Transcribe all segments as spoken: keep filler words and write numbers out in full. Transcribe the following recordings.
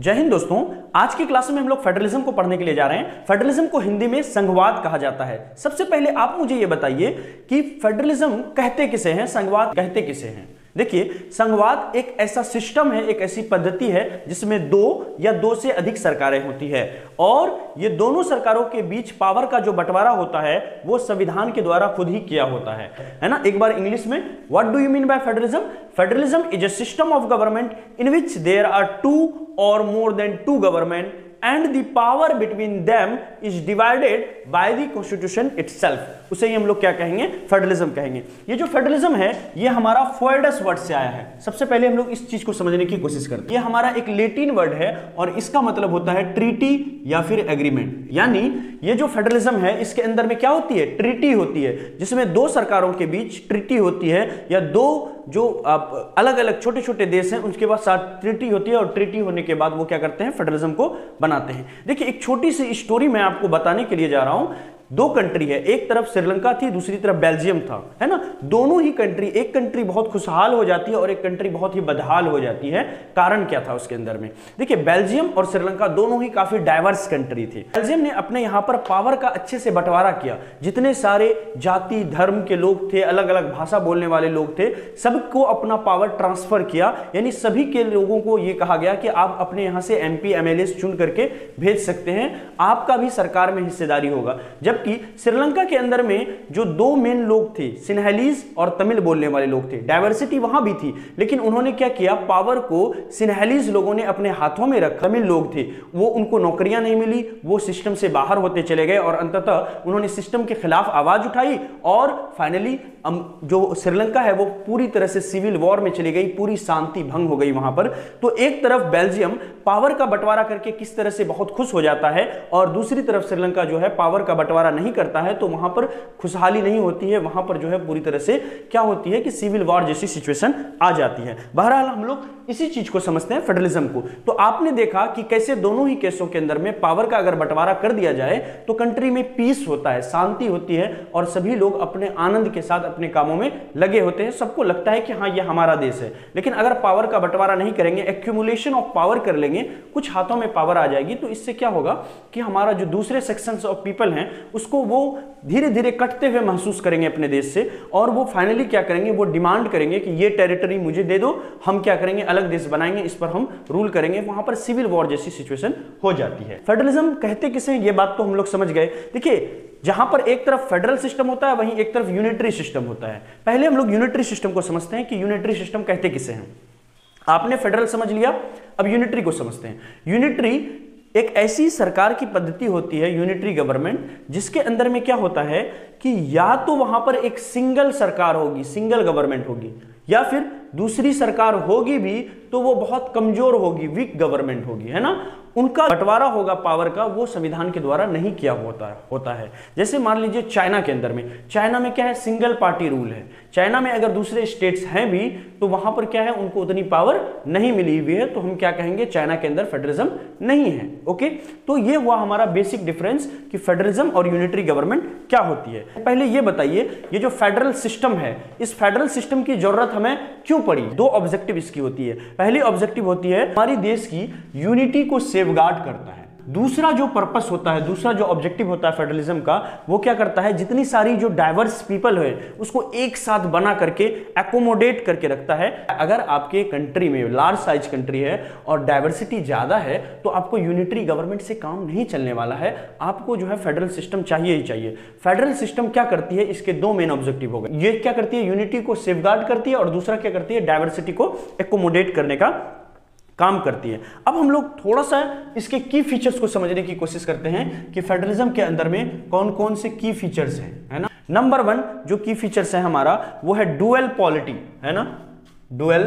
जय हिंद दोस्तों, आज की क्लास में हम लोग फेडरलिज्म को पढ़ने के लिए जा रहे हैं। फेडरलिज्म को हिंदी में संघवाद कहा जाता है। सबसे पहले आप मुझे यह बताइए कि फेडरलिज्म कहते किसे हैं, संघवाद कहते किसे हैं। देखिए, संघवाद एक ऐसा सिस्टम है, एक ऐसी पद्धति है जिसमें दो या दो से अधिक सरकारें होती है और ये दोनों सरकारों के बीच पावर का जो बंटवारा होता है वो संविधान के द्वारा खुद ही किया होता है, है ना। एक बार इंग्लिश में, what do you mean by federalism? Federalism is a system of government in which there are two or more than two government and the power between them is divided by the constitution itself। उसे ही हम लोग क्या कहेंगे? Federalism कहेंगे। ये जो federalism है ये हमारा फोएडस वर्ड से आया है। सबसे पहले हम लोग इस चीज को समझने की कोशिश करते हैं। ये हमारा एक लैटिन वर्ड है और इसका मतलब होता है ट्रीटी या फिर एग्रीमेंट। यानी ये जो फेडरलिज्म है इसके अंदर में क्या होती है? ट्रीटी होती है, जिसमें दो सरकारों के बीच ट्रीटी होती है या दो जो अलग अलग छोटे छोटे देश हैं उनके पास साथ ट्रीटी होती है और ट्रीटी होने के बाद वो क्या करते हैं? फेडरलिज्म को बनाते हैं। देखिए, एक छोटी सी स्टोरी मैं आपको बताने के लिए जा रहा हूं। दो कंट्री है, एक तरफ श्रीलंका थी, दूसरी तरफ बेल्जियम था, है ना। दोनों ही कंट्री, एक कंट्री बहुत खुशहाल हो जाती है और एक कंट्री बहुत ही बदहाल हो जाती है। कारण क्या था उसके अंदर में? देखिए, बेल्जियम और श्रीलंका दोनों ही काफी डाइवर्स कंट्री थी। बेल्जियम ने अपने यहाँ पर पावर का अच्छे से बंटवारा किया। जितने सारे जाति धर्म के लोग थे, अलग अलग भाषा बोलने वाले लोग थे, सबको अपना पावर ट्रांसफर किया। यानी सभी के लोगों को यह कहा गया कि आप अपने यहाँ से M P M L A चुन करके भेज सकते हैं, आपका भी सरकार में हिस्सेदारी होगा। जबकि श्रीलंका के अंदर में जो दो मेन लोग थे, सिन्हलीज और तमिल बोलने वाले लोग थे, डाइवर्सिटी वहां भी थी, लेकिन उन्होंने क्या किया? पावर को सिन्हलीज लोगों ने अपने हाथों में रखा। तमिल लोग थे वो, उनको नौकरियां नहीं मिली, वो सिस्टम से बाहर होते चले गए और अंततः उन्होंने सिस्टम के खिलाफ आवाज उठाई और फाइनली जो श्रीलंका है वो पूरी तरह से सिविल वॉर में चली गई, पूरी शांति भंग हो गई वहां पर। तो एक तरफ बेल्जियम पावर का बंटवारा करके किस तरह से बहुत खुश हो जाता है और दूसरी तरफ श्रीलंका जो है पावर का बंटवारा नहीं करता है, तो वहां पर खुशहाली नहीं होती है। वहां पर जो है पूरी तरह से क्या होती है कि सिविल वॉर जैसी सिचुएशन आ जाती है। बहरहाल हम लोग इसी चीज को समझते हैं फेडरलिज्म को। तो आपने देखा कि कैसे दोनों ही केसों के अंदर में पावर का अगर बंटवारा कर दिया जाए तो कंट्री में पीस होता है, शांति होती है और सभी लोग अपने आनंद के साथ अपने कामों में लगे होते हैं। सबको लगता है कि हाँ ये हमारा देश है। लेकिन अगर पावर का बंटवारा नहीं करेंगे, एक्यूमुलेशन ऑफ पावर कर लेंगे, कुछ हाथों में पावर आ जाएगी, तो इससे क्या होगा कि हमारा जो दूसरे सेक्शंस ऑफ पीपल हैं उसको वो धीरे धीरे कटते हुए महसूस करेंगे अपने देश से और वो फाइनली क्या करेंगे? वो डिमांड करेंगे कि ये टेरिटरी मुझे दे दो, हम क्या करेंगे? अलग देश बनाएंगे, इस पर हम रूल करेंगे। वहां पर सिविल वॉर जैसी सिचुएशन हो जाती है। फेडरलिज्म कहते किसे? ये बात तो हम लोग समझ गए। देखिए, जहां पर एक तरफ फेडरल सिस्टम होता है वहीं एक तरफ यूनिटरी सिस्टम होता है। पहले हम लोग यूनिटरी सिस्टम को समझते हैं कि यूनिटरी सिस्टम कहते किसे हैं। आपने फेडरल समझ लिया, अब यूनिटरी को समझते हैं। यूनिटरी एक ऐसी सरकार की पद्धति होती है, यूनिटरी गवर्नमेंट, जिसके अंदर में क्या होता है कि या तो वहां पर एक सिंगल सरकार होगी, सिंगल गवर्नमेंट होगी, या फिर दूसरी सरकार होगी भी तो वो बहुत कमजोर होगी, वीक गवर्नमेंट होगी, है ना। उनका बंटवारा होगा पावर का, वो संविधान के द्वारा नहीं किया होता है होता है जैसे मान लीजिए चाइना के अंदर में, चाइना में क्या है? सिंगल पार्टी रूल है। चाइना में अगर दूसरे स्टेट्स हैं भी तो वहां पर क्या है? उनको उतनी पावर नहीं मिली हुई है, तो हम क्या कहेंगे? चाइना के अंदर फेडरलिज्म नहीं है। ओके, तो ये हुआ हमारा बेसिक डिफरेंस कि फेडरलिज्म और यूनिटरी गवर्नमेंट क्या होती है। पहले ये बताइए, ये जो फेडरल सिस्टम है, इस फेडरल सिस्टम की जरूरत हमें क्यों पड़ी? दो ऑब्जेक्टिव इसकी होती है। पहली ऑब्जेक्टिव होती है हमारी देश की यूनिटी को सेफगार्ड करता है। दूसरा जो पर्पस होता है, दूसरा जो ऑब्जेक्टिव होता है फेडरलिज्म का, वो क्या करता है? जितनी सारी जो डाइवर्स पीपल है उसको एक साथ बना करके एकोमोडेट करके रखता है। अगर आपके कंट्री में लार्ज साइज कंट्री है और डाइवर्सिटी ज्यादा है तो आपको यूनिटरी गवर्नमेंट से काम नहीं चलने वाला है, आपको जो है फेडरल सिस्टम चाहिए ही चाहिए। फेडरल सिस्टम क्या करती है? इसके दो मेन ऑब्जेक्टिव हो गए। ये क्या करती है? यूनिटी को सेफगार्ड करती है और दूसरा क्या करती है? डाइवर्सिटी को एकोमोडेट करने का काम करती है। अब हम लोग थोड़ा सा इसके की फीचर्स को समझने की कोशिश करते हैं कि फेडरलिज्म के अंदर में कौन कौन से की फीचर्स हैं, है ना। नंबर वन जो की फीचर्स है हमारा वो है डुअल पॉलिटी, है ना। डुअल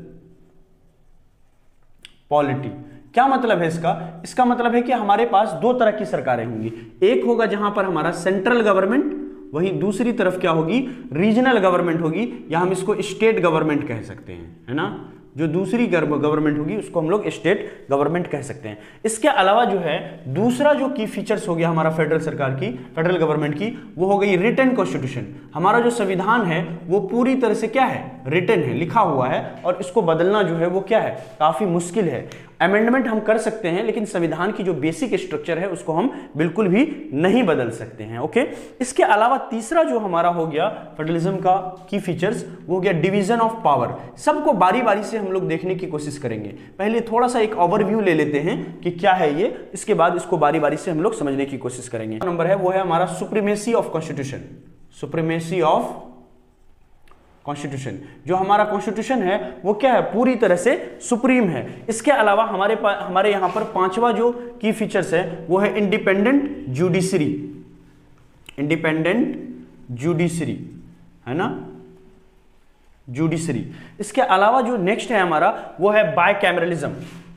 पॉलिटी क्या मतलब है इसका? इसका मतलब है कि हमारे पास दो तरह की सरकारें होंगी। एक होगा जहां पर हमारा सेंट्रल गवर्नमेंट, वहीं दूसरी तरफ क्या होगी? रीजनल गवर्नमेंट होगी, या हम इसको स्टेट गवर्नमेंट कह सकते हैं, है ना। जो दूसरी गवर्नमेंट होगी उसको हम लोग स्टेट गवर्नमेंट कह सकते हैं। इसके अलावा जो है दूसरा जो की फीचर्स हो गया हमारा फेडरल सरकार की, फेडरल गवर्नमेंट की, वो हो गई रिटन कॉन्स्टिट्यूशन। हमारा जो संविधान है वो पूरी तरह से क्या है? रिटन है, लिखा हुआ है, और इसको बदलना जो है वो क्या है? काफी मुश्किल है। अमेंडमेंट हम कर सकते हैं, लेकिन संविधान की जो बेसिक स्ट्रक्चर है उसको हम बिल्कुल भी नहीं बदल सकते हैं। ओके, इसके अलावा तीसरा जो हमारा हो गया फेडरलिज्म का की फीचर्स, वो हो गया डिवीजन ऑफ पावर। सबको बारी बारी से हम लोग देखने की कोशिश करेंगे। पहले थोड़ा सा एक ओवरव्यू ले लेते हैं कि क्या है ये, इसके बाद इसको बारी बारी से हम लोग समझने की कोशिश करेंगे। नंबर है वो है हमारा supremacy of constitution. Supremacy of constitution, जो हमारा कॉन्स्टिट्यूशन है वो क्या है, पूरी तरह से सुप्रीम है। इसके अलावा हमारे हमारे यहां पर पांचवा जो की फीचर्स है वो है इंडिपेंडेंट जुडिशरी। इंडिपेंडेंट जुडिशरी है ना, जुडिशरी। इसके अलावा जो नेक्स्ट है हमारा वो है बाय कैमरलिज्म।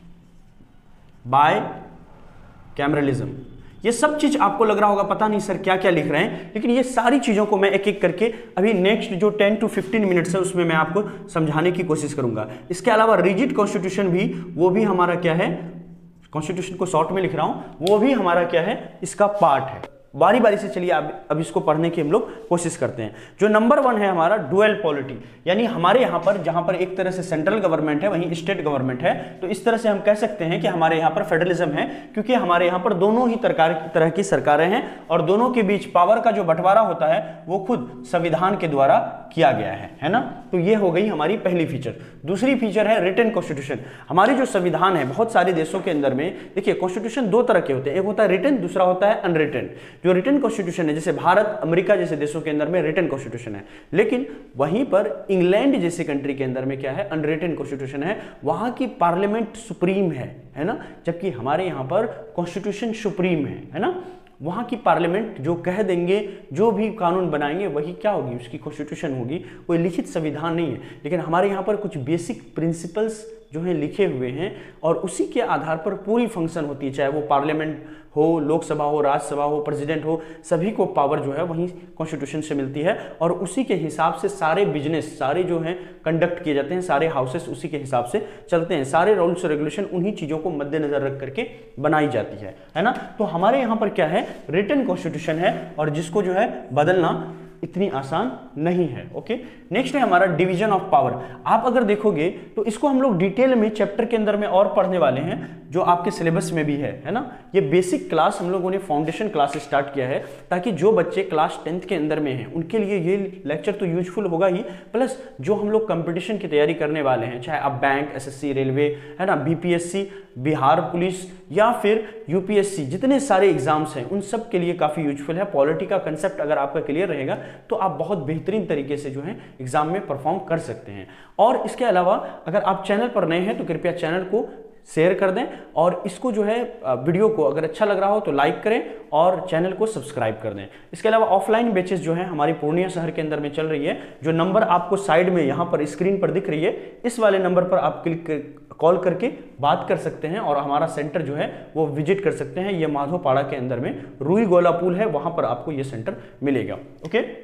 बाय कैमरलिज्म, ये सब चीज आपको लग रहा होगा पता नहीं सर क्या क्या लिख रहे हैं, लेकिन ये सारी चीजों को मैं एक एक करके अभी नेक्स्ट जो टेन टू फिफ्टीन मिनट्स है उसमें मैं आपको समझाने की कोशिश करूंगा। इसके अलावा रिजिड कॉन्स्टिट्यूशन भी, वो भी हमारा क्या है, कॉन्स्टिट्यूशन को शॉर्ट में लिख रहा हूं, वो भी हमारा क्या है, इसका पार्ट है। बारी बारी से चलिए अब अब इसको पढ़ने की हम लोग कोशिश करते हैं। जो नंबर वन है हमारा डुअल पॉलिटी, यानी हमारे यहाँ पर जहाँ पर एक तरह से सेंट्रल गवर्नमेंट है वहीं स्टेट गवर्नमेंट है, तो इस तरह से हम कह सकते हैं कि हमारे यहाँ पर फेडरलिज्म है, क्योंकि हमारे यहाँ पर दोनों ही तरह की सरकारें हैं और दोनों के बीच पावर का जो बंटवारा होता है वो खुद संविधान के द्वारा किया गया है, है ना। तो ये हो गई हमारी पहली फीचर। दूसरी फीचर है रिटन कॉन्स्टिट्यूशन। हमारी जो संविधान है बहुत सारे देशों के अंदर में देखिए कॉन्स्टिट्यूशन दो तरह के होते हैं, एक होता है रिटन, दूसरा होता है अनरिटन। जो रिटन कॉन्स्टिट्यूशन है, जैसे भारत, अमेरिका जैसे देशों के अंदर में रिटन कॉन्स्टिट्यूशन है, लेकिन वहीं पर इंग्लैंड जैसे कंट्री के अंदर में क्या है, अनरिटन कॉन्स्टिट्यूशन है। वहां की पार्लियामेंट सुप्रीम है, है ना, जबकि हमारे यहां पर कॉन्स्टिट्यूशन सुप्रीम है, है ना। वहां की पार्लियामेंट जो कह देंगे, जो भी कानून बनाएंगे वही क्या होगी, उसकी कॉन्स्टिट्यूशन होगी, कोई लिखित संविधान नहीं है। लेकिन हमारे यहाँ पर कुछ बेसिक प्रिंसिपल्स जो हैं लिखे हुए हैं और उसी के आधार पर पूरी फंक्शन होती है, चाहे वो पार्लियामेंट हो, लोकसभा हो, राज्यसभा हो, प्रेसिडेंट हो, सभी को पावर जो है वही कॉन्स्टिट्यूशन से मिलती है और उसी के हिसाब से सारे बिजनेस सारे जो हैं कंडक्ट किए जाते हैं, सारे हाउसेस उसी के हिसाब से चलते हैं, सारे रूल्स और रेगुलेशन उन्हीं चीज़ों को मद्देनजर रख करके बनाई जाती है, है ना। तो हमारे यहाँ पर क्या है, रिटन कॉन्स्टिट्यूशन है और जिसको जो है बदलना इतनी आसान नहीं है। ओके, नेक्स्ट है हमारा डिवीजन ऑफ पावर। आप अगर देखोगे तो इसको हम लोग डिटेल में चैप्टर के अंदर में और पढ़ने वाले हैं, जो आपके सिलेबस में भी है, है ना। ये बेसिक क्लास हम लोगों ने फाउंडेशन क्लास स्टार्ट किया है ताकि जो बच्चे क्लास टेंथ के अंदर में हैं उनके लिए ये लेक्चर तो यूजफुल होगा ही, प्लस जो हम लोग कंपटीशन की तैयारी करने वाले हैं, चाहे आप बैंक, एसएससी, रेलवे, है ना, बीपीएससी, बिहार पुलिस या फिर यूपीएससी, जितने सारे एग्जाम्स हैं उन सब के लिए काफ़ी यूजफुल है। पॉलिटी का कंसेप्ट अगर आपका क्लियर रहेगा तो आप बहुत बेहतरीन तरीके से जो है एग्जाम में परफॉर्म कर सकते हैं। और इसके अलावा अगर आप चैनल पर नए हैं तो कृपया चैनल को शेयर कर दें और इसको जो है वीडियो को अगर अच्छा लग रहा हो तो लाइक करें और चैनल को सब्सक्राइब कर दें। इसके अलावा ऑफलाइन बैचेस जो है हमारी पूर्णिया शहर के अंदर में चल रही है, जो नंबर आपको साइड में यहाँ पर स्क्रीन पर दिख रही है, इस वाले नंबर पर आप क्लिक कॉल करके बात कर सकते हैं और हमारा सेंटर जो है वो विजिट कर सकते हैं। ये माधोपाड़ा के अंदर में रूई गोला पुल है, वहां पर आपको ये सेंटर मिलेगा। ओके,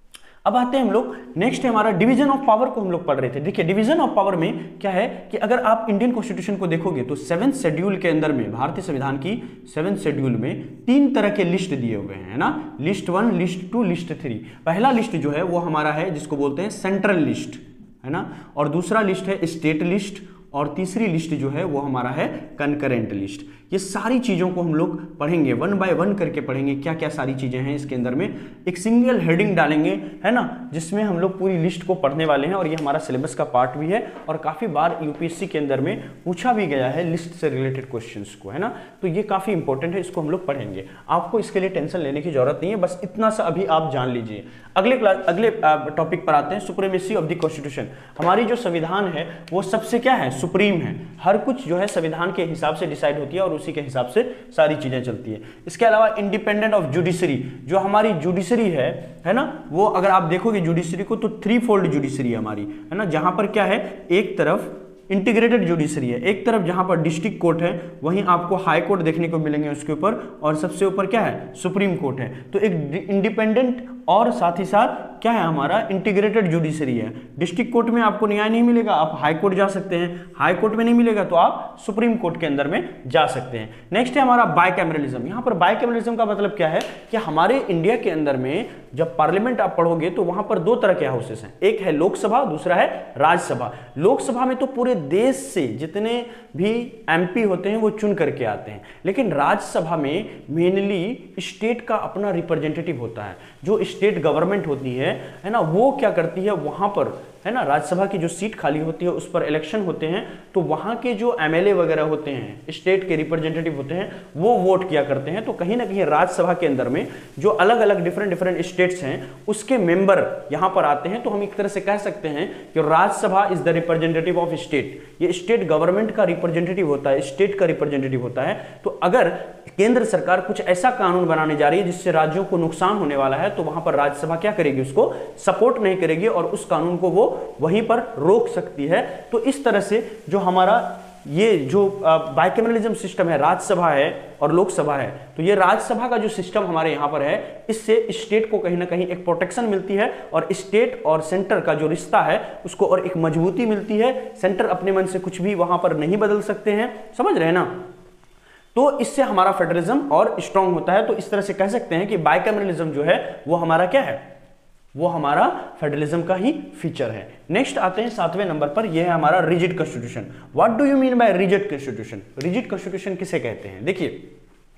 अब आते हैं हम लोग नेक्स्ट है हमारा डिवीजन ऑफ पावर को हम लोग पढ़ रहे थे। देखिए डिवीजन ऑफ पावर में क्या है कि अगर आप इंडियन कॉन्स्टिट्यूशन को देखोगे तो सेवेंथ शेड्यूल के अंदर में, भारतीय संविधान की सेवेंथ शेड्यूल में तीन तरह के लिस्ट दिए हुए हैं, है ना, list one, list two, list three. पहला लिस्ट जो है वो हमारा है जिसको बोलते हैं सेंट्रल लिस्ट, है ना, और दूसरा लिस्ट है स्टेट लिस्ट और तीसरी लिस्ट जो है वो हमारा है कंकरेंट लिस्ट। ये सारी चीज़ों को हम लोग पढ़ेंगे, वन बाय वन करके पढ़ेंगे, क्या क्या सारी चीज़ें हैं इसके अंदर में। एक सिंगल हेडिंग डालेंगे, है ना, जिसमें हम लोग पूरी लिस्ट को पढ़ने वाले हैं और ये हमारा सिलेबस का पार्ट भी है और काफ़ी बार यूपीएससी के अंदर में पूछा भी गया है लिस्ट से रिलेटेड क्वेश्चंस को, है ना। तो ये काफ़ी इंपॉर्टेंट है, इसको हम लोग पढ़ेंगे। आपको इसके लिए टेंशन लेने की जरूरत नहीं है, बस इतना सा अभी आप जान लीजिए। अगले क्लास अगले टॉपिक पर आते हैं, सुप्रीमेसी ऑफ द कॉन्स्टिट्यूशन। हमारी जो संविधान है वो सबसे क्या है, सुप्रीम है। हर कुछ जो है संविधान के हिसाब से डिसाइड होती है और उसी के हिसाब से सारी चीजें चलती है। इसके अलावा इंडिपेंडेंट ऑफ जुडिशरी, जो हमारी जुडिशरी है है ना, वो अगर आप देखोगे जुडिशरी को तो थ्री फोल्ड जुडिशरी है हमारी, है ना, जहां पर क्या है, एक तरफ इंटीग्रेटेड जुडिशरी है, एक तरफ जहां पर डिस्ट्रिक्ट कोर्ट है वहीं आपको हाई कोर्ट देखने को मिलेंगे उसके ऊपर, और सबसे ऊपर क्या है, सुप्रीम कोर्ट है। तो एक इंडिपेंडेंट और साथ ही साथ क्या है, हमारा इंटीग्रेटेड जुडिशरी है। डिस्ट्रिक्ट कोर्ट में आपको न्याय नहीं मिलेगा, आप हाई कोर्ट जा सकते हैं, हाई कोर्ट में नहीं मिलेगा तो आप सुप्रीम कोर्ट के अंदर में जा सकते हैं। नेक्स्ट है हमारा बाइकैमरलिज्म। यहाँ पर बाइकैमरलिज्म का मतलब क्या है कि हमारे इंडिया के अंदर में जब पार्लियामेंट आप पढ़ोगे तो वहां पर दो तरह के हाउसेस हैं, एक है लोकसभा, दूसरा है राज्यसभा। लोकसभा में तो पूरे देश से जितने भी एमपी होते हैं वो चुन करके आते हैं, लेकिन राज्यसभा में मेनली स्टेट का अपना रिप्रेजेंटेटिव होता है। जो स्टेट गवर्नमेंट होती है है ना, वो क्या करती है, वहां पर है ना राज्यसभा की जो सीट खाली होती है उस पर इलेक्शन होते हैं, तो वहां के जो एमएलए वगैरह होते हैं, स्टेट के रिप्रेजेंटेटिव होते हैं, वो वोट किया करते हैं। तो कहीं ना कहीं राज्यसभा के अंदर में जो अलग अलग डिफरेंट डिफरेंट स्टेट्स हैं उसके मेंबर यहां पर आते हैं। तो हम एक तरह से कह सकते हैं कि Rajya Sabha is the representative of state. ये स्टेट गवर्नमेंट का रिप्रेजेंटेटिव होता है, स्टेट का रिप्रेजेंटेटिव होता है। तो अगर केंद्र सरकार कुछ ऐसा कानून बनाने जा रही है जिससे राज्यों को नुकसान होने वाला है, तो वहां पर राज्यसभा क्या करेगी, उसको सपोर्ट नहीं करेगी और उस कानून को वो वहीं पर रोक सकती है। तो इस तरह से जो हमारा ये जो बाइकैमरलिज्म सिस्टम है, राज्यसभा है और लोकसभा है, तो ये राज्यसभा का जो सिस्टम हमारे यहाँ पर है, इससे स्टेट को कहीं ना कहीं एक प्रोटेक्शन मिलती है और स्टेट और सेंटर का जो रिश्ता है उसको और एक मजबूती मिलती है। सेंटर अपने मन से कुछ भी वहां पर नहीं बदल सकते हैं, समझ रहे हैं ना। तो इससे हमारा फेडरलिज्म और स्ट्रांग होता है। तो इस तरह से कह सकते हैं कि बाइकैमरलिज्म जो है वो हमारा क्या है, वो हमारा फेडरलिज्म का ही फीचर है। नेक्स्ट आते हैं सातवें नंबर पर, यह है हमारा rigid constitution. What do you mean by rigid constitution? Rigid constitution किसे कहते हैं? देखिए,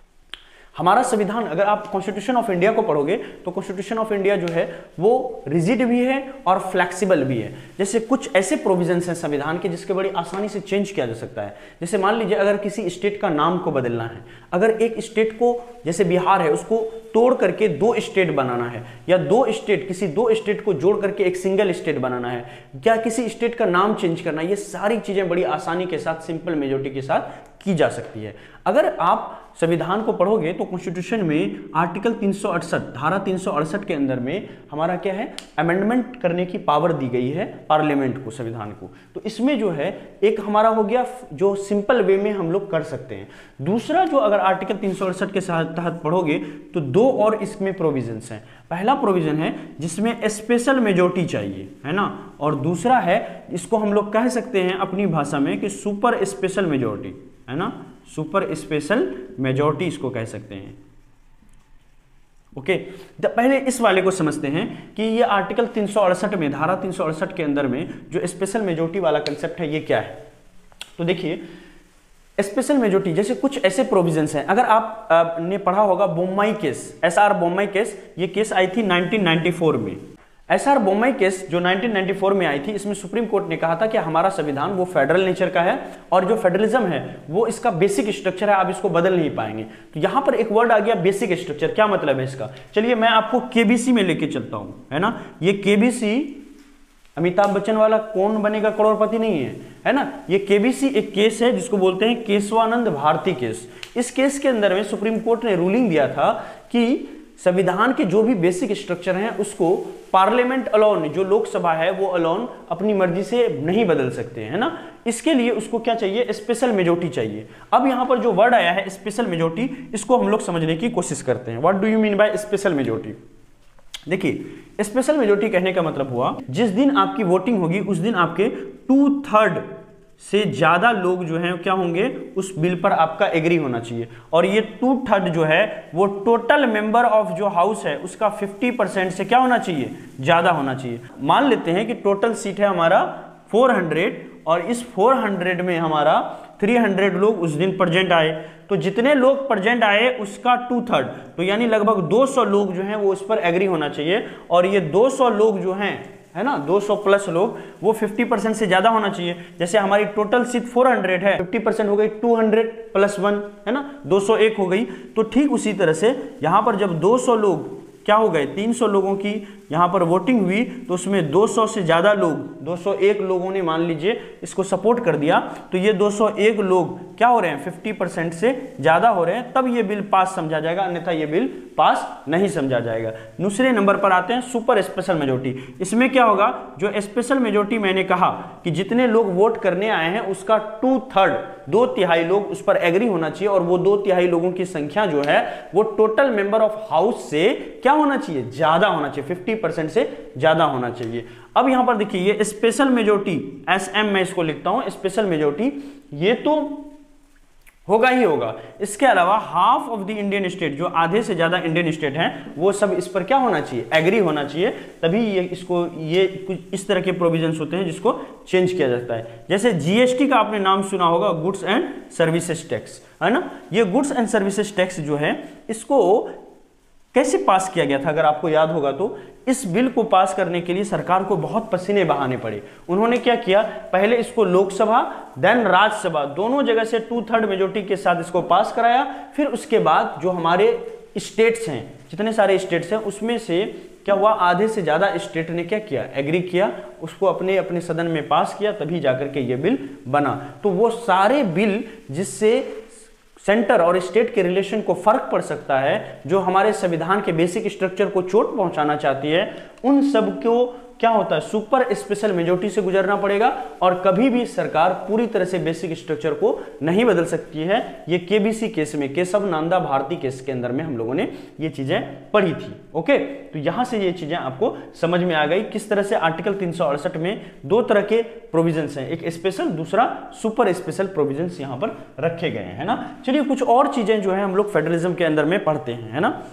हमारा संविधान, अगर आप कॉन्स्टिट्यूशन ऑफ इंडिया को पढ़ोगे तो कॉन्स्टिट्यूशन ऑफ इंडिया जो है वो रिजिड भी है और फ्लेक्सिबल भी है। जैसे कुछ ऐसे प्रोविजंस हैं संविधान के जिसके बड़ी आसानी से चेंज किया जा सकता है। जैसे मान लीजिए अगर किसी स्टेट का नाम को बदलना है, अगर एक स्टेट को, जैसे बिहार है, उसको तोड़ करके दो स्टेट बनाना है, या दो स्टेट किसी दो स्टेट को जोड़ करके एक सिंगल स्टेट बनाना है, क्या किसी स्टेट का नाम चेंज करना है, ये सारी चीजें बड़ी आसानी के साथ, सिंपल मेजोरिटी के साथ की जा सकती है। अगर आप संविधान को पढ़ोगे तो कॉन्स्टिट्यूशन में आर्टिकल तीन सौ अड़सठ, धारा तीन सौ अड़सठ के अंदर में हमारा क्या है, अमेंडमेंट करने की पावर दी गई है पार्लियामेंट को, संविधान को। तो इसमें जो है एक हमारा हो गया जो सिंपल वे में हम लोग कर सकते हैं। दूसरा जो अगर आर्टिकल तीन सौ अड़सठ के तहत पढ़ोगे तो दो और इसमें प्रोविजंस हैं। पहला प्रोविजन है जिसमें स्पेशल मेजोरिटी चाहिए, है ना, और दूसरा है इसको हम लोग कह सकते हैं अपनी भाषा में कि सुपर स्पेशल मेजोरिटी, है ना, सुपर स्पेशल मेजॉरिटी इसको कह सकते हैं। ओके, तो पहले इस वाले को समझते हैं कि ये आर्टिकल तीन सौ अड़सठ में, धारा तीन सौ अड़सठ के अंदर में जो स्पेशल मेजॉरिटी वाला कंसेप्ट है ये क्या है। तो देखिए, स्पेशल मेजॉरिटी जैसे कुछ ऐसे प्रोविजंस हैं। अगर आप आ, ने पढ़ा होगा Bommai case, S R Bommai case, ये केस आई थी नाइनटीन नाइंटी फोर में। एस आर बोम्मई केस जो नाइनटीन नाइंटी फोर में आई थी, इसमें सुप्रीम कोर्ट ने कहा था कि हमारा संविधान वो फेडरल नेचर का है और जो फेडरलिज्म है वो इसका बेसिक स्ट्रक्चर है, आप इसको बदल नहीं पाएंगे। तो यहां पर एक वर्ड आ गया बेसिक स्ट्रक्चर, क्या मतलब है इसका? चलिए मैं आपको केबीसी में लेके चलता हूं, है ना। ये केबीसी अमिताभ बच्चन वाला कौन बनेगा करोड़पति नहीं है, है ना। ये केबीसी एक केस है जिसको बोलते हैं केशवानंद भारती केस। इस केस के अंदर में सुप्रीम कोर्ट ने रूलिंग दिया था कि संविधान के जो भी बेसिक स्ट्रक्चर हैं उसको पार्लियामेंट अलोन, जो लोकसभा है वो अलोन अपनी मर्जी से नहीं बदल सकते, है ना। इसके लिए उसको क्या चाहिए, स्पेशल मेजॉरिटी चाहिए। अब यहां पर जो वर्ड आया है स्पेशल मेजॉरिटी, इसको हम लोग समझने की कोशिश करते हैं। What do you mean by special majority? देखिए, स्पेशल मेजॉरिटी कहने का मतलब हुआ जिस दिन आपकी वोटिंग होगी उस दिन आपके टू थर्ड से ज्यादा लोग जो हैं क्या होंगे, उस बिल पर आपका एग्री होना चाहिए। और ये टू थर्ड जो है वो टोटल मेंबर ऑफ जो हाउस है उसका फिफ्टी परसेंट से क्या होना चाहिए, ज्यादा होना चाहिए। मान लेते हैं कि टोटल सीट है हमारा फोर हंड्रेड और इस फोर हंड्रेड में हमारा थ्री हंड्रेड लोग उस दिन प्रेजेंट आए, तो जितने लोग प्रेजेंट आए उसका टू थर्ड, तो यानी लगभग दो सौ लोग जो हैं वो उस पर एग्री होना चाहिए। और ये दो सौ लोग जो हैं, है ना, दो सौ प्लस लोग, वो फिफ्टी परसेंट से ज्यादा होना चाहिए। जैसे हमारी टोटल सीट फोर हंड्रेड है, फिफ्टी परसेंट हो गई टू हंड्रेड प्लस वन, है ना, दो सौ एक हो गई। तो ठीक उसी तरह से यहां पर जब दो सौ लोग क्या हो गए, तीन सौ लोगों की यहां पर वोटिंग हुई तो उसमें दो सौ से ज्यादा लोग, दो सौ एक लोगों ने मान लीजिए इसको सपोर्ट कर दिया, तो ये दो सौ एक लोग क्या हो रहे हैं, फिफ्टी परसेंट से ज्यादा हो रहे हैं, तब ये बिल पास समझा जाएगा, अन्यथा ये बिल पास नहीं समझा जाएगा। दूसरे नंबर पर आते हैं सुपर स्पेशल मेजॉरिटी। इसमें क्या होगा, जो स्पेशल मेजॉरिटी मैंने कहा कि जितने लोग वोट करने आए हैं उसका टू थर्ड, दो तिहाई लोग उस पर एग्री होना चाहिए, और वो दो तिहाई लोगों की संख्या जो है वो टोटल मेंबर ऑफ हाउस से क्या होना चाहिए, ज्यादा होना चाहिए, फिफ्टी परसेंट से ज्यादा होना चाहिए। अब यहां पर देखिए ये स्पेशल मेजोरिटी, एस एम मैं इसको लिखता हूं, स्पेशल मेजोरिटी, ये तो होगा ही होगा। इसके अलावा half of the Indian state, जो आधे से ज्यादा इंडियन स्टेट हैं, वो सब इस पर क्या होना चाहिए, एग्री होना चाहिए, तभी ये इसको ये कुछ इस तरह के प्रोविजंस होते हैं जिसको चेंज किया जाता है। जैसे जीएसटी का आपने नाम सुना होगा, गुड्स एंड सर्विसेज टैक्स, है ना। ये गुड्स एंड सर्विसेज टैक्स जो है इसको कैसे पास किया गया था, अगर आपको याद होगा तो इस बिल को पास करने के लिए सरकार को बहुत पसीने बहाने पड़े। उन्होंने क्या किया, पहले इसको लोकसभा देन राज्यसभा दोनों जगह से टू थर्ड मेजोरिटी के साथ इसको पास कराया। फिर उसके बाद जो हमारे स्टेट्स हैं, जितने सारे स्टेट्स हैं, उसमें से क्या हुआ, आधे से ज्यादा स्टेट ने क्या किया, एग्री किया, उसको अपने अपने सदन में पास किया, तभी जाकर के ये बिल बना। तो वो सारे बिल जिससे सेंटर और स्टेट के रिलेशन को फर्क पड़ सकता है, जो हमारे संविधान के बेसिक स्ट्रक्चर को चोट पहुंचाना चाहती है, उन सब को क्या होता है, सुपर स्पेशल मेजोरिटी से गुजरना पड़ेगा। और कभी भी सरकार पूरी तरह से बेसिक स्ट्रक्चर को नहीं बदल सकती है। ये केबीसी केस में, केशव नंदा भारती केस के अंदर में हम लोगों ने ये चीजें पढ़ी थी। ओके, तो यहां से ये चीजें आपको समझ में आ गई किस तरह से आर्टिकल तीन सौ अड़सठ में दो तरह के प्रोविजंस हैं, एक स्पेशल, दूसरा सुपर स्पेशल प्रोविजंस यहां पर रखे गए हैं, है ना। चलिए कुछ और चीजें जो है हम लोग फेडरलिज्म के अंदर में पढ़ते हैं, है ना।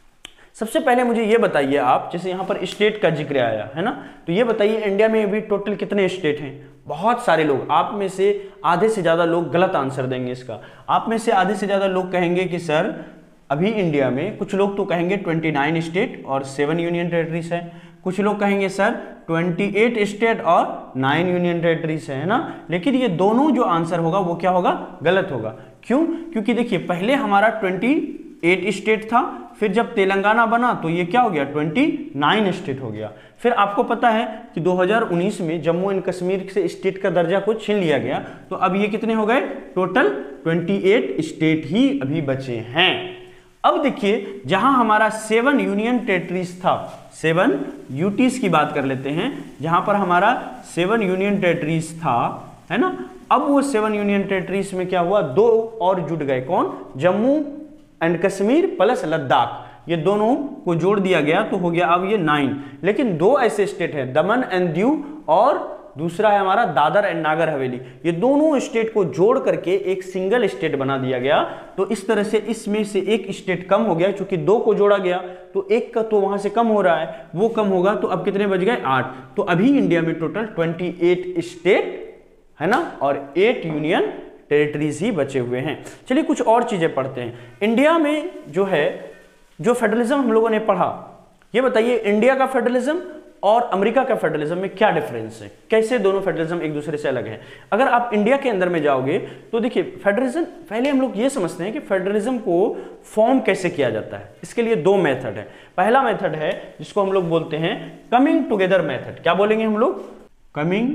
सबसे पहले मुझे ये बताइए आप, जैसे यहाँ पर स्टेट का जिक्र आया है ना, तो ये बताइए इंडिया में अभी टोटल कितने स्टेट हैं। बहुत सारे लोग, आप में से आधे से ज्यादा लोग गलत आंसर देंगे इसका। आप में से आधे से ज्यादा लोग कहेंगे कि सर अभी इंडिया में, कुछ लोग तो कहेंगे उनतीस स्टेट और सेवन यूनियन टेरिटरीज है, कुछ लोग कहेंगे सर अट्ठाईस स्टेट और नौ यूनियन टेरिटरीज है ना। लेकिन ये दोनों जो आंसर होगा वो क्या होगा, गलत होगा। क्यों? क्योंकि देखिए पहले हमारा अट्ठाईस स्टेट था, फिर जब तेलंगाना बना तो ये क्या हो गया, उनतीस स्टेट हो गया। फिर आपको पता है कि दो हज़ार उन्नीस में जम्मू एंड कश्मीर से स्टेट का दर्जा को छीन लिया गया, तो अब ये कितने हो गए, टोटल अट्ठाईस स्टेट ही अभी बचे हैं। अब देखिए जहां हमारा सेवन यूनियन टेरिटरीज था, सेवन यूटीज की बात कर लेते हैं, जहां पर हमारा सेवन यूनियन टेरिटरीज था, है ना। अब वो सेवन यूनियन टेरिटरीज में क्या हुआ, दो और जुड़ गए, कौन, जम्मू एंड कश्मीर प्लस लद्दाख, ये दोनों को जोड़ दिया गया तो हो गया अब ये नाइन। लेकिन दो ऐसे स्टेट हैं, दमन एंड दीव और दूसरा है हमारा दादर एंड नागर हवेली, ये दोनों स्टेट को जोड़ करके एक सिंगल स्टेट बना दिया गया। तो इस तरह से इसमें से एक स्टेट कम हो गया, क्योंकि दो को जोड़ा गया तो एक का तो वहां से कम हो रहा है, वो कम होगा तो अब कितने बच गए, आठ। तो अभी इंडिया में टोटल अट्ठाईस स्टेट है ना, और आठ यूनियन टेरिटरीज ही बचे हुए हैं। चलिए कुछ और चीजें पढ़ते हैं। इंडिया में जो है, जो फेडरलिज्म हम लोगों ने पढ़ा, ये बताइए इंडिया का फेडरलिज्म और अमेरिका का फेडरलिज्म में क्या डिफरेंस है, कैसे दोनों फेडरलिज्म एक दूसरे से अलग है। अगर आप इंडिया के अंदर में जाओगे तो देखिए फेडरलिज्म, पहले हम लोग ये समझते हैं कि फेडरलिज्म को फॉर्म कैसे किया जाता है। इसके लिए दो मेथड है। पहला मेथड है जिसको हम लोग बोलते हैं कमिंग टुगेदर मेथड। क्या बोलेंगे हम लोग, कमिंग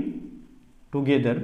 टुगेदर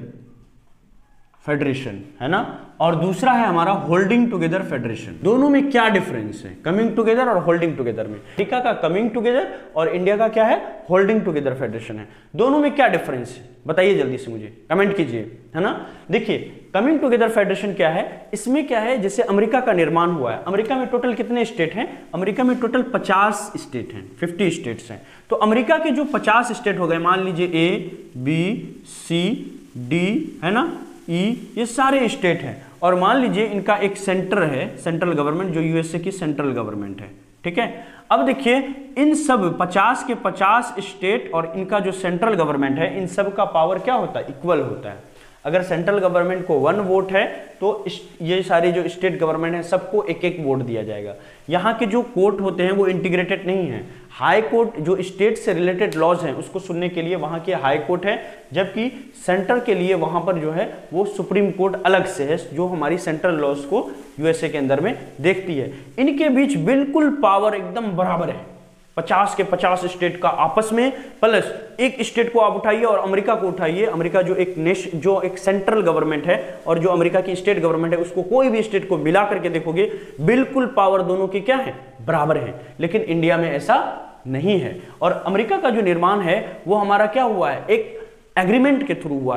फेडरेशन, है ना। और दूसरा है हमारा होल्डिंग टुगेदर फेडरेशन। दोनों में क्या डिफरेंस है, कमिंग टुगेदर और होल्डिंग टुगेदर में। अमेरिका का कमिंग टुगेदर और इंडिया का क्या है, होल्डिंग टुगेदर फेडरेशन है। दोनों में क्या डिफरेंस है बताइए, जल्दी से मुझे कमेंट कीजिए, है ना। देखिए कमिंग टुगेदर फेडरेशन क्या है, इसमें क्या है, जैसे अमेरिका का निर्माण हुआ है, अमेरिका में टोटल कितने स्टेट हैं, अमेरिका में टोटल पचास स्टेट हैं, पचास स्टेट्स हैं। तो अमेरिका के जो पचास स्टेट हो गए, मान लीजिए ए बी सी डी, है ना, ई, ये सारे स्टेट हैं, और मान लीजिए इनका एक सेंटर है, सेंट्रल गवर्नमेंट, जो यूएसए की सेंट्रल गवर्नमेंट है, ठीक है। अब देखिए इन सब पचास के पचास स्टेट और इनका जो सेंट्रल गवर्नमेंट है, इन सब का पावर क्या होता है, इक्वल होता है। अगर सेंट्रल गवर्नमेंट को वन वोट है तो ये सारे जो स्टेट गवर्नमेंट है सबको एक एक वोट दिया जाएगा। यहाँ के जो कोर्ट होते हैं वो इंटीग्रेटेड नहीं है। हाई कोर्ट जो स्टेट से रिलेटेड लॉज हैं उसको सुनने के लिए वहाँ के हाई कोर्ट है, जबकि सेंटर के लिए वहाँ पर जो है वो सुप्रीम कोर्ट अलग से है, जो हमारी सेंट्रल लॉज को यूएसए के अंदर में देखती है। इनके बीच बिल्कुल पावर एकदम बराबर है, पचास के पचास स्टेट का आपस में, प्लस एक स्टेट को आप उठाइए और अमेरिका को उठाइए, अमेरिका जो एक नेश जो एक सेंट्रल गवर्नमेंट है और जो अमेरिका की स्टेट गवर्नमेंट है, उसको कोई भी स्टेट को मिला करके देखोगे बिल्कुल पावर दोनों की क्या है, बराबर है। लेकिन इंडिया में ऐसा नहीं है। और अमेरिका का जो निर्माण है वो हमारा क्या हुआ है, एक एग्रीमेंट के थ्रू हुआ है।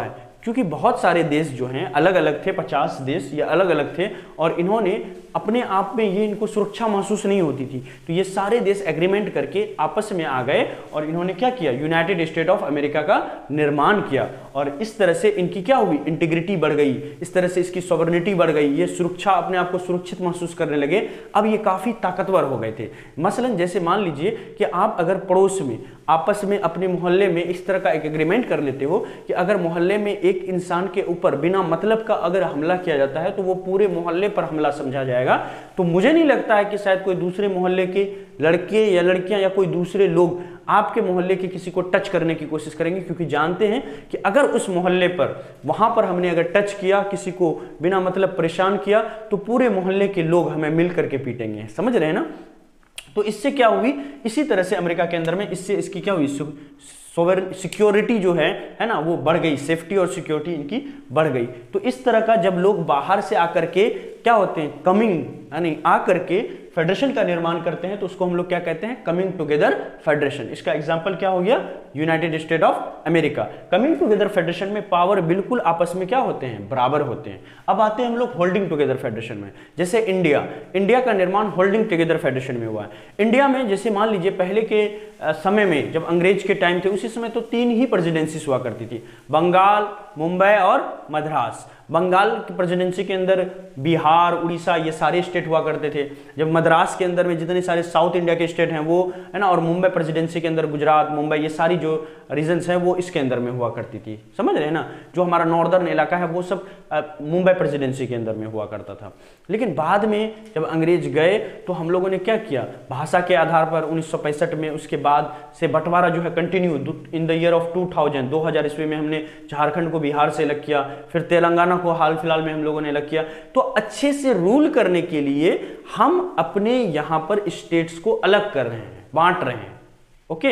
क्योंकि बहुत सारे देश जो हैं अलग अलग थे, पचास देश ये अलग अलग थे, और इन्होंने अपने आप में ये इनको सुरक्षा महसूस नहीं होती थी, तो ये सारे देश एग्रीमेंट करके आपस में आ गए और इन्होंने क्या किया, यूनाइटेड स्टेट ऑफ अमेरिका का निर्माण किया। और इस तरह से इनकी क्या हुई, इंटीग्रिटी बढ़ गई, इस तरह से इसकी सॉवरेनिटी बढ़ गई, ये सुरक्षा, अपने आप को सुरक्षित महसूस करने लगे। अब ये काफी ताकतवर हो गए थे। मसलन जैसे मान लीजिए कि आप अगर पड़ोस में आपस में अपने मोहल्ले में इस तरह का एक एग्रीमेंट कर लेते हो कि अगर मोहल्ले में एक इंसान के ऊपर बिना मतलब का अगर हमला किया जाता है तो वो पूरे मोहल्ले पर हमला समझा जाएगा, तो मुझे नहीं लगता है कि शायद कोई दूसरे मोहल्ले के लड़के या लड़कियां या कोई दूसरे लोग आपके मोहल्ले के किसी को टच करने की कोशिश करेंगे, क्योंकि जानते हैं कि अगर उस मोहल्ले पर वहां पर हमने अगर टच किया, किसी को बिना मतलब परेशान किया, तो पूरे मोहल्ले के लोग हमें मिल करके पीटेंगे। समझ रहे हैं ना? तो इससे क्या हुई, इसी तरह से अमेरिका के अंदर में इससे इसकी क्या हुई, सोवरेन सिक्योरिटी जो है है ना वो बढ़ गई, सेफ्टी और सिक्योरिटी इनकी बढ़ गई। तो इस तरह का जब लोग बाहर से आकर के क्या होते हैं, कमिंग यानी आकर के फेडरेशन का निर्माण करते हैं, तो उसको हम लोग क्या कहते हैं, कमिंग टुगेदर फेडरेशन। इसका एग्जांपल क्या हो गया, United State of America. Coming together federation में पावर बिल्कुल आपस में क्या होते हैं, बराबर होते हैं। अब आते हैं हम लोग होल्डिंग टुगेदर फेडरेशन में। जैसे इंडिया इंडिया का निर्माण होल्डिंग टुगेदर फेडरेशन में हुआ है। इंडिया में जैसे मान लीजिए पहले के समय में जब अंग्रेज के टाइम थे, उसी समय तो तीन ही प्रेसिडेंसीज हुआ करती थी, बंगाल, मुंबई और मद्रास। बंगाल की प्रेसिडेंसी के अंदर बिहार, उड़ीसा ये सारे स्टेट हुआ करते थे। जब मद्रास के अंदर में जितने सारे साउथ इंडिया के स्टेट हैं वो है ना, और मुंबई प्रेसिडेंसी के अंदर गुजरात, मुंबई ये सारी जो रीजन्स हैं वो इसके अंदर में हुआ करती थी। समझ रहे हैं ना? जो हमारा नॉर्दर्न इलाका है वो सब मुंबई प्रेसिडेंसी के अंदर में हुआ करता था। लेकिन बाद में जब अंग्रेज गए तो हम लोगों ने क्या किया, भाषा के आधार पर उन्नीस सौ पैंसठ में उसके बाद से बंटवारा जो है continue in the year of two thousand दो हजार ईस्वी में हमने झारखंड को बिहार से अलग किया, फिर तेलंगाना को हाल फिलहाल में हम लोगों ने अलग किया। तो अच्छे से रूल करने के लिए हम अपने यहां पर स्टेट्स को अलग कर रहे हैं, बांट रहे हैं। ओके,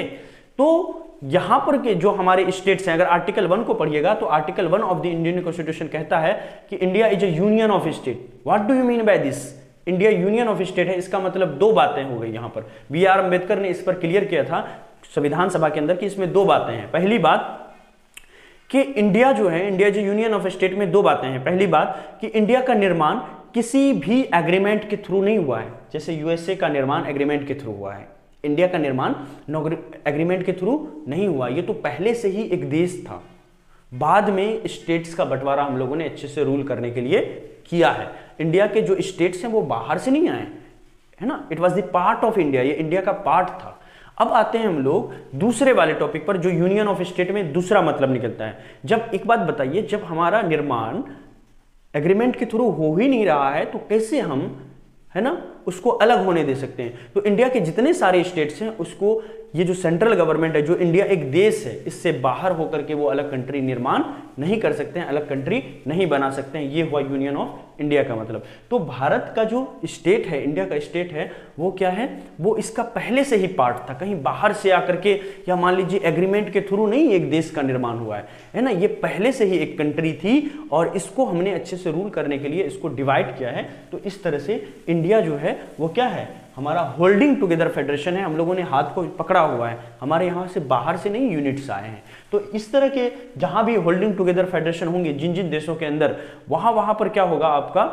तो यहां पर के जो हमारे स्टेट्स हैं, अगर आर्टिकल वन को पढ़िएगा तो article one of the Indian constitution कहता है कि India is a union of state. What do you mean by this? India union of state है, इसका मतलब दो बातें हो गई। यहां पर बी आर अम्बेडकर ने इस पर क्लियर किया था संविधान सभा के अंदर कि इसमें दो बातें हैं। पहली बात कि इंडिया जो है, इंडिया जो यूनियन ऑफ स्टेट में दो बातें हैं। पहली बात कि इंडिया का निर्माण किसी भी एग्रीमेंट के थ्रू नहीं हुआ है, जैसे यूएसए का निर्माण एग्रीमेंट के थ्रू हुआ है। इंडिया का निर्माण एग्रीमेंट के थ्रू नहीं हुआ, ये तो पहले से ही एक देश था। बाद में स्टेट्स का बंटवारा हम लोगों ने अच्छे से रूल करने के लिए किया है। इंडिया के जो स्टेट्स हैं वो बाहर से नहीं आए, है ना, it was the part of India, ये इंडिया का पार्ट था। अब आते हैं हम लोग दूसरे वाले टॉपिक पर, जो यूनियन ऑफ स्टेट में दूसरा मतलब निकलता है। जब एक बात बताइए, जब हमारा निर्माण एग्रीमेंट के थ्रू हो ही नहीं रहा है तो कैसे हम, है ना, उसको अलग होने दे सकते हैं? तो इंडिया के जितने सारे स्टेट्स हैं उसको ये जो सेंट्रल गवर्नमेंट है, जो इंडिया एक देश है, इससे बाहर होकर के वो अलग कंट्री निर्माण नहीं कर सकते हैं, अलग कंट्री नहीं बना सकते हैं। ये हुआ यूनियन ऑफ इंडिया का मतलब। तो भारत का जो स्टेट है, इंडिया का स्टेट है, वो क्या है, वो इसका पहले से ही पार्ट था, कहीं बाहर से आकर के या मान लीजिए एग्रीमेंट के थ्रू नहीं एक देश का निर्माण हुआ है, है ना, ये पहले से ही एक कंट्री थी और इसको हमने अच्छे से रूल करने के लिए इसको डिवाइड किया है। तो इस तरह से इंडिया जो है वो क्या है, हमारा होल्डिंग टुगेदर फेडरेशन है। हम लोगों ने हाथ को पकड़ा हुआ है, हमारे यहाँ से बाहर से नहीं यूनिट्स आए हैं। तो इस तरह के जहां भी होल्डिंग टुगेदर फेडरेशन होंगे जिन जिन देशों के अंदर, वहां वहां पर क्या होगा आपका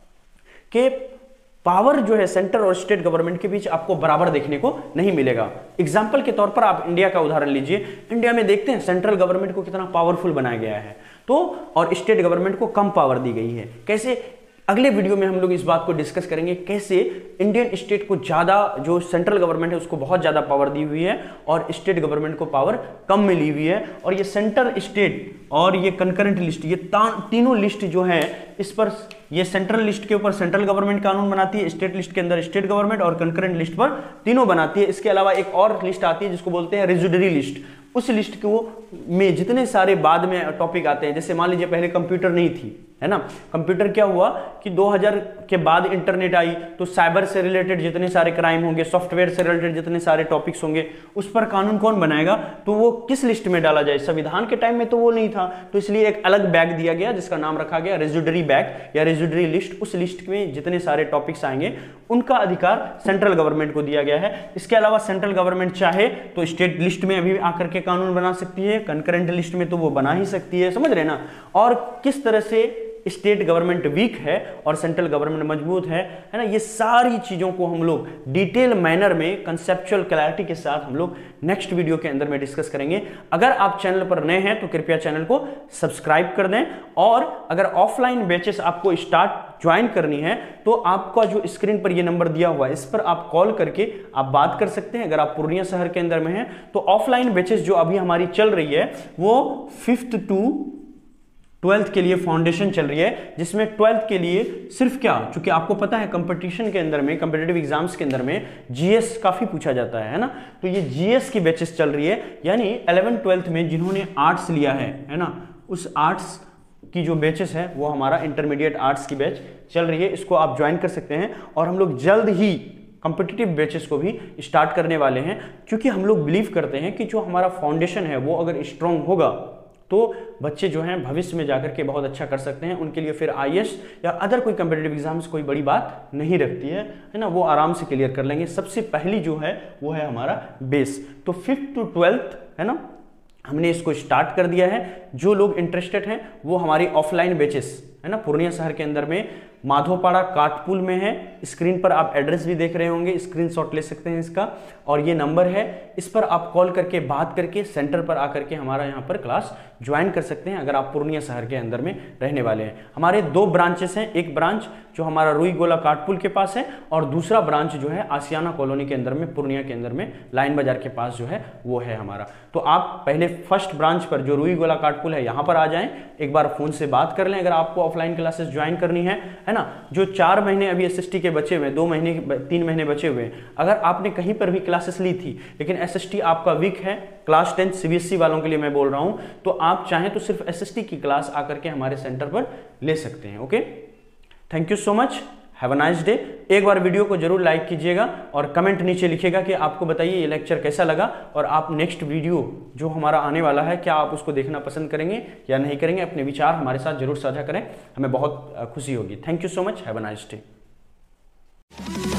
कि पावर जो है सेंटर और स्टेट गवर्नमेंट के बीच आपको बराबर देखने को नहीं मिलेगा। एग्जाम्पल के तौर पर आप इंडिया का उदाहरण लीजिए। इंडिया में देखते हैं सेंट्रल गवर्नमेंट को कितना पावरफुल बनाया गया है, तो और स्टेट गवर्नमेंट को कम पावर दी गई है। कैसे? अगले वीडियो में हम लोग इस बात को डिस्कस करेंगे, कैसे इंडियन स्टेट को ज्यादा, जो सेंट्रल गवर्नमेंट है उसको बहुत ज्यादा पावर दी हुई है और स्टेट गवर्नमेंट को पावर कम मिली हुई है। और ये सेंटर, स्टेट और ये कंकरेंट लिस्ट, ये तीनों लिस्ट जो है, इस पर ये सेंट्रल लिस्ट के ऊपर सेंट्रल गवर्नमेंट कानून बनाती है, स्टेट लिस्ट के अंदर स्टेट गवर्नमेंट और कंकरेंट लिस्ट पर तीनों बनाती है। इसके अलावा एक और लिस्ट आती है जिसको बोलते हैं रेजिडरी लिस्ट। उस लिस्ट को में जितने सारे बाद में टॉपिक आते हैं, जैसे मान लीजिए पहले कंप्यूटर नहीं थी, है ना। कंप्यूटर क्या हुआ कि दो हज़ार के बाद इंटरनेट आई, तो साइबर से रिलेटेड जितने सारे क्राइम होंगे, सॉफ्टवेयर से रिलेटेड जितने सारे टॉपिक्स होंगे, उस पर कानून कौन बनाएगा, तो वो किस लिस्ट में डाला जाए। संविधान के टाइम में तो वो नहीं था, तो इसलिए एक अलग बैग दिया गया जिसका नाम रखा गया रेजिडरी बैग या रेजिडरी लिस्ट। उस लिस्ट में जितने सारे टॉपिक्स आएंगे उनका अधिकार सेंट्रल गवर्नमेंट को दिया गया है। इसके अलावा सेंट्रल गवर्नमेंट चाहे तो स्टेट लिस्ट में अभी आकर के कानून बना सकती है, कंकरेंट लिस्ट में तो वो बना ही सकती है, समझ रहे ना। और किस तरह से स्टेट गवर्नमेंट वीक है और सेंट्रल गवर्नमेंट मजबूत है, है ना। ये सारी चीजों को हम लोग डिटेल मैनर में कंसेप्चुअल क्लैरिटी के साथ हम लोग नेक्स्ट वीडियो के अंदर में डिस्कस करेंगे। अगर आप चैनल पर नए हैं तो कृपया चैनल को सब्सक्राइब कर दें, और अगर ऑफलाइन बैचेस आपको स्टार्ट ज्वाइन करनी है तो आपका जो स्क्रीन पर ये नंबर दिया हुआ है इस पर आप कॉल करके आप बात कर सकते हैं। अगर आप पूर्णिया शहर के अंदर में हैं तो ऑफलाइन बैचेस जो अभी हमारी चल रही है वो फिफ्थ टू ट्वेल्थ के लिए फाउंडेशन चल रही है, जिसमें ट्वेल्थ के लिए सिर्फ क्या, क्योंकि आपको पता है कंपटीशन के अंदर में, कंपिटिटिव एग्जाम्स के अंदर में जीएस काफी पूछा जाता है, है ना। तो ये जीएस की बैचेस चल रही है, यानी इलेवन ट्वेल्थ में जिन्होंने आर्ट्स लिया है, है ना, उस आर्ट्स की जो बैचेस है वो हमारा इंटरमीडिएट आर्ट्स की बैच चल रही है। इसको आप ज्वाइन कर सकते हैं, और हम लोग जल्द ही कॉम्पिटिटिव बैचेस को भी स्टार्ट करने वाले हैं, क्योंकि हम लोग बिलीव करते हैं कि जो हमारा फाउंडेशन है वो अगर स्ट्रांग होगा तो बच्चे जो हैं भविष्य में जाकर के बहुत अच्छा कर सकते हैं। उनके लिए फिर आईएएस या अदर कोई कम्पिटिटिव एग्जाम्स कोई बड़ी बात नहीं रखती है, है ना, वो आराम से क्लियर कर लेंगे। सबसे पहली जो है वो है हमारा बेस। तो फिफ्थ टू ट्वेल्थ, है ना, हमने इसको स्टार्ट कर दिया है। जो लोग इंटरेस्टेड हैं वो हमारी ऑफलाइन बैचेस, है ना, पूर्णिया शहर के अंदर में माधोपाड़ा काटपुल में है। स्क्रीन पर आप एड्रेस भी देख रहे होंगे, स्क्रीनशॉट ले सकते हैं इसका, और ये नंबर है, इस पर आप कॉल करके बात करके सेंटर पर आकर के हमारा यहाँ पर क्लास ज्वाइन कर सकते हैं अगर आप पूर्णिया शहर के अंदर में रहने वाले हैं। हमारे दो ब्रांचेस हैं, एक ब्रांच जो हमारा रुई गोला काटपुल के पास है, और दूसरा ब्रांच जो है आसियाना कॉलोनी के अंदर में, पूर्णिया के अंदर में लाइन बाजार के पास जो है वो है हमारा। तो आप पहले फर्स्ट ब्रांच पर जो रुई गोला काटपुल है यहाँ पर आ जाएं, एक बार फोन से बात कर लें अगर आपको ऑफलाइन क्लासेस ज्वाइन करनी है, है ना। जो चार महीने अभी एसएसटी के बचे हुए, दो महीने तीन महीने बचे हुए, अगर आपने कहीं पर भी क्लासेस ली थी लेकिन एसएसटी आपका वीक है, क्लास टेंथ सीबीएसई वालों के लिए मैं बोल रहा हूं, तो आप चाहें तो सिर्फ एसएसटी की क्लास आकर के हमारे सेंटर पर ले सकते हैं। Okay, thank you so much, have a nice day. एक बार वीडियो को जरूर लाइक कीजिएगा और कमेंट नीचे लिखिएगा कि आपको बताइए ये लेक्चर कैसा लगा, और आप नेक्स्ट वीडियो जो हमारा आने वाला है क्या आप उसको देखना पसंद करेंगे या नहीं करेंगे। अपने विचार हमारे साथ जरूर साझा करें, हमें बहुत खुशी होगी। Thank you so much, have a nice day.